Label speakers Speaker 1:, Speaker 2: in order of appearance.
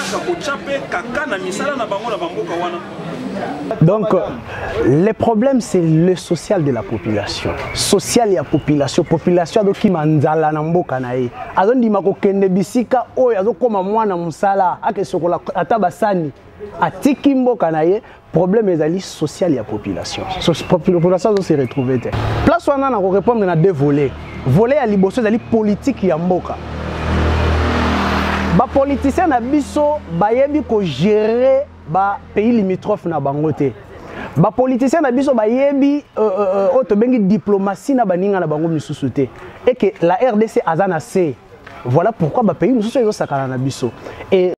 Speaker 1: Donc, le problème, c'est le social de la population. Social et la population. Population, qui manzala na mboka na ye. Azon di mako kende bisika oyo azo koma mwana musala ake sokola atabasani atiki mboka na ye. Problème est social et la population. La population doit se retrouver. Place wana na ko répondre na deux volets. Volet à liboso ezali politique ya mboka. Ba politiciens na biso bayebi ko gérer ba pays limitrophes na bango te. Ba politiciens na biso bayebi to bengi diplomatie na baninga na bango misusu te. Et que la RDC azana C. Voilà pourquoi ba pays misusu ezo sakana na biso. Et